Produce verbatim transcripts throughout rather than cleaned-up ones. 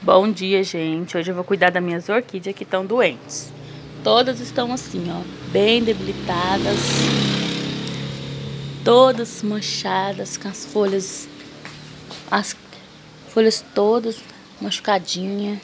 Bom dia, gente. Hoje eu vou cuidar das minhas orquídeas que estão doentes. Todas estão assim, ó, bem debilitadas. Todas manchadas, com as folhas, as folhas todas machucadinhas.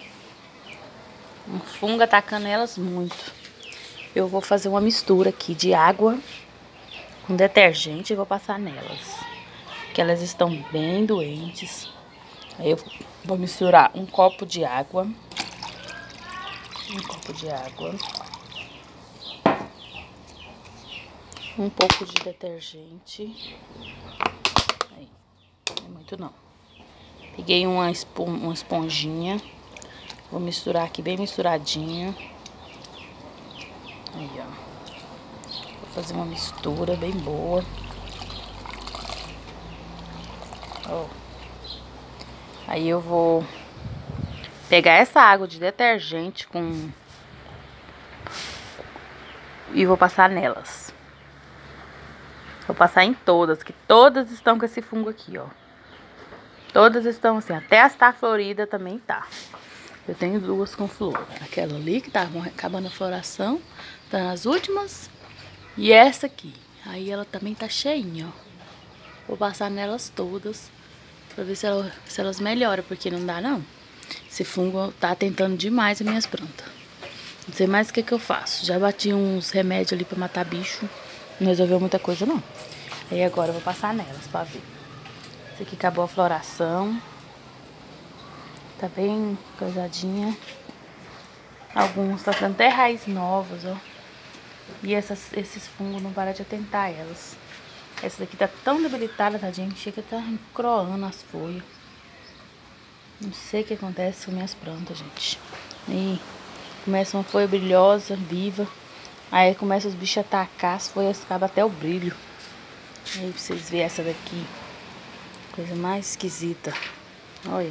Um fungo atacando elas muito. Eu vou fazer uma mistura aqui de água com detergente e vou passar nelas. Porque elas estão bem doentes. Aí eu vou misturar um copo de água. Um copo de água. Um pouco de detergente. Aí, não é muito não. Peguei uma, espon uma esponjinha. Vou misturar aqui bem misturadinha. Aí, ó. Vou fazer uma mistura bem boa. Ó. Aí eu vou pegar essa água de detergente com e vou passar nelas. Vou passar em todas, que todas estão com esse fungo aqui, ó. Todas estão assim, até as tá florida também tá. Eu tenho duas com flor. Aquela ali que tá acabando a floração, tá nas últimas. E essa aqui. Aí ela também tá cheinha, ó. Vou passar nelas todas pra ver se, ela, se elas melhoram, porque não dá não. Esse fungo tá tentando demais as minhas plantas. Não sei mais o que que eu faço. Já bati uns remédios ali pra matar bicho. Não resolveu muita coisa não. Aí agora eu vou passar nelas pra ver. Esse aqui acabou a floração. Tá bem coisadinha. Alguns tá dando até raiz novas, ó. E essas, esses fungos não param de atentar elas. Essa daqui tá tão debilitada, tadinha, que chega a tá encroando as folhas. Não sei o que acontece com minhas plantas, gente. Aí começa uma folha brilhosa, viva. Aí começa os bichos a atacar, as folhas acabam até o brilho. Aí pra vocês verem essa daqui. Coisa mais esquisita. Olha.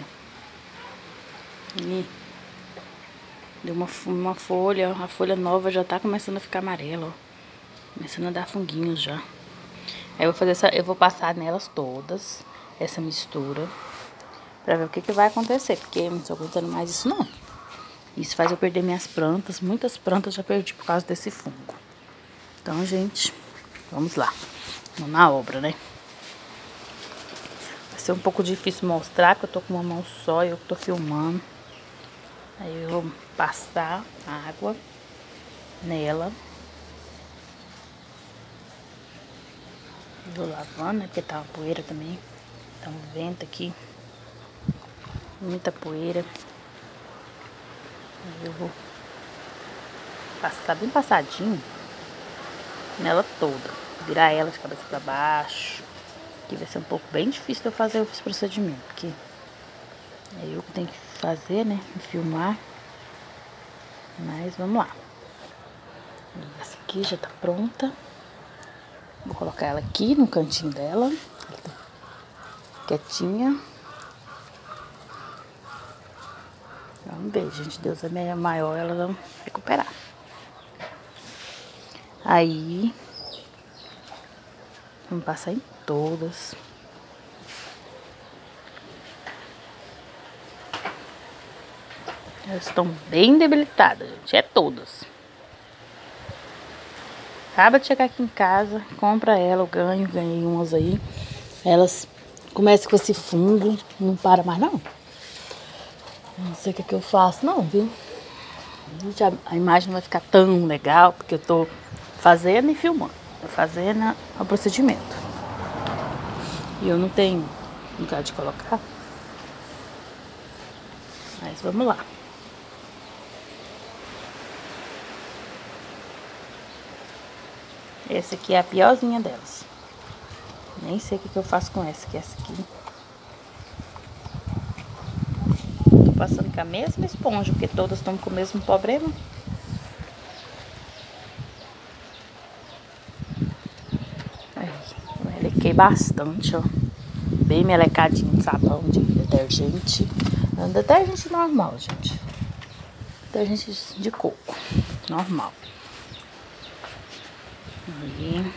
E deu uma, uma folha, a folha nova já tá começando a ficar amarela, ó. Começando a dar funguinhos já. Aí eu vou fazer essa, eu vou passar nelas todas essa mistura pra ver o que que vai acontecer, porque eu não tô aguentando mais isso não. Isso faz eu perder minhas plantas, muitas plantas já perdi por causa desse fungo. Então, gente, vamos lá. Vamos na obra, né? Vai ser um pouco difícil mostrar, porque eu tô com uma mão só e eu tô filmando. Aí eu vou passar água nela. Vou lavando, né? Porque tá uma poeira também. Tá um vento aqui. Muita poeira. Aí eu vou passar bem passadinho nela toda. Virar ela de cabeça pra baixo. Aqui vai ser um pouco bem difícil de eu fazer esse procedimento. Porque é eu que tenho que fazer, né? Filmar. Mas vamos lá. Essa aqui já tá pronta. Vou colocar ela aqui no cantinho dela. Quietinha. Vamos ver, gente. Deus é maior, elas vão recuperar. Aí, vamos passar em todas. Elas estão bem debilitadas, gente. É todas. Acaba de chegar aqui em casa, compra ela, eu ganho, ganhei umas aí. Elas começam com esse fungo, não para mais não. Não sei o que que eu faço não, viu? A imagem não vai ficar tão legal, porque eu tô fazendo e filmando. Tô fazendo o procedimento. E eu não tenho lugar de colocar. Mas vamos lá. Essa aqui é a piorzinha delas. Nem sei o que que eu faço com essa, que é essa aqui. Tô passando com a mesma esponja, porque todas estão com o mesmo problema. Aí, eu melequei bastante, ó. Bem melecadinho de sabão, de detergente. É um detergente normal, gente. Detergente de coco. Normal. Aí,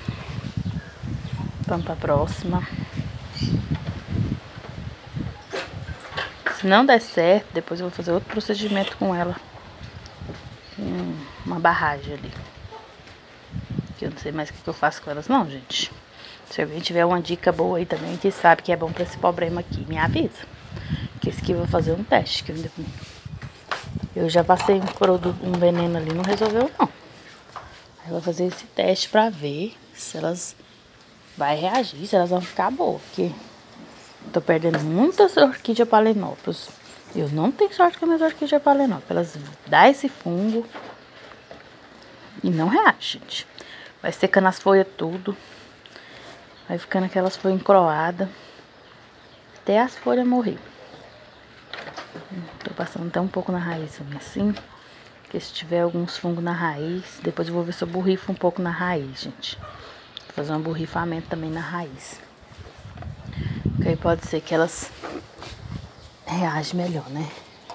vamos pra próxima. Se não der certo, depois eu vou fazer outro procedimento com ela. Hum, uma barragem ali. Que eu não sei mais o que eu faço com elas não, gente. Se alguém tiver uma dica boa aí também, que sabe que é bom pra esse problema aqui, me avisa. Que esse aqui eu vou fazer um teste. Que eu, ainda... eu já passei um produto, um veneno ali, não resolveu não. Aí eu vou fazer esse teste pra ver se elas vai reagir, se elas vão ficar boas. Porque tô perdendo muitas orquídeas Phalaenopus. Eu não tenho sorte com as minhas orquídeas Phalaenopus. Elas dão esse fungo e não reagem, gente. Vai secando as folhas tudo. Vai ficando aquelas folhas encroadas. Até as folhas morrer. Tô passando até um pouco na raiz assim. Porque se tiver alguns fungos na raiz, depois eu vou ver se eu borrifo um pouco na raiz, gente. Vou fazer um borrifamento também na raiz. Porque aí pode ser que elas reagem melhor, né?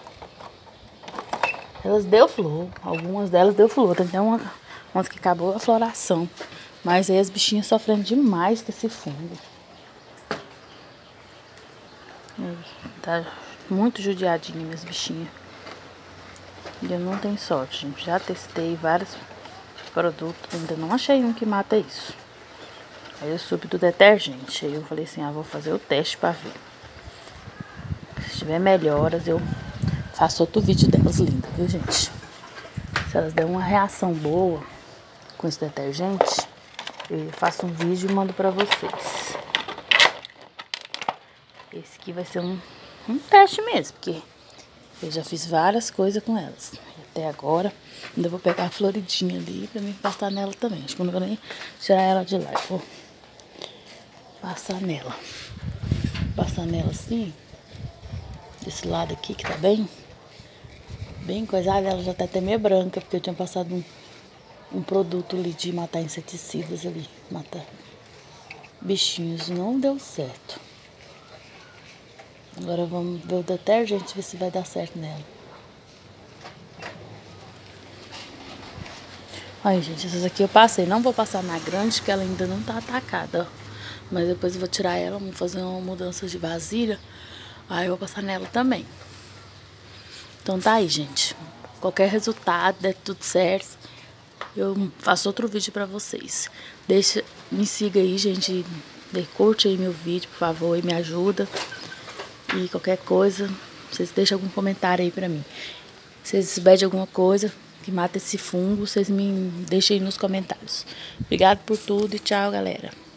Elas deu flor. Algumas delas deu flor. Tem até uma, umas que acabou a floração. Mas aí as bichinhas sofrendo demais com esse fungo. Tá muito judiadinha minhas bichinhas. E eu não tenho sorte, gente. Já testei vários produtos, ainda não achei um que mata isso. Aí eu subi do detergente. Aí eu falei assim, ah, vou fazer o teste pra ver. Se tiver melhoras, eu faço outro vídeo delas lindas, viu, gente? Se elas derem uma reação boa com esse detergente, eu faço um vídeo e mando pra vocês. Esse aqui vai ser um, um teste mesmo, porque eu já fiz várias coisas com elas. Até agora, ainda vou pegar a floridinha ali pra mim passar nela também. Acho que eu não vou nem tirar ela de lá. Eu vou passar nela. Passar nela assim. Desse lado aqui que tá bem. Bem coisada. Ela já tá até meio branca, porque eu tinha passado um, um produto ali de matar inseticidas ali. Matar bichinhos. Não deu certo. Agora vamos ver o detergente, ver se vai dar certo nela. Olha, gente, essas aqui eu passei. Não vou passar na grande, porque ela ainda não tá atacada, ó. Mas depois eu vou tirar ela, vou fazer uma mudança de vasilha. Aí eu vou passar nela também. Então tá aí, gente. Qualquer resultado, der tudo certo, eu faço outro vídeo pra vocês. Deixa, me siga aí, gente. Curte aí meu vídeo, por favor, e me ajuda. E qualquer coisa, vocês deixam algum comentário aí pra mim. Se vocês souberem de alguma coisa que mata esse fungo, vocês me deixem aí nos comentários. Obrigado por tudo e tchau, galera.